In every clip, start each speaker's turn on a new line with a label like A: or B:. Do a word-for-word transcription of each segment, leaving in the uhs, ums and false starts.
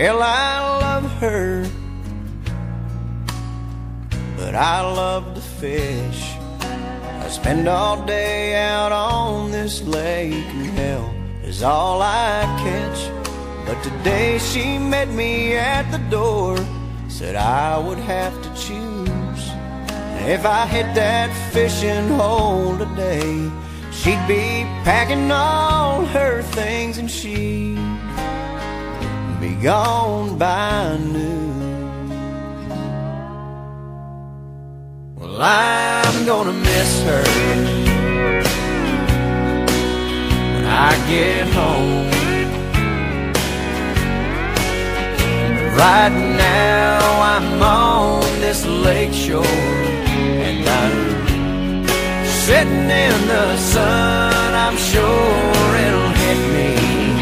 A: Well, I love her, but I love to fish. I spend all day out on this lake, and hell is all I catch. But today she met me at the door, said I would have to choose. And if I hit that fishing hole today, she'd be packing all her things and she'd be gone by noon. Well, I'm gonna miss her when I get home. Right now I'm on this lake shore, and I'm sitting in the sun. I'm sure it'll hit me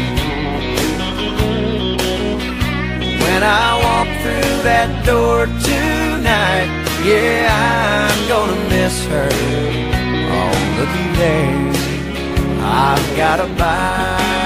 A: when I walk through that door tonight. Yeah, I'm gonna miss her. Oh, looky there, I've got a bite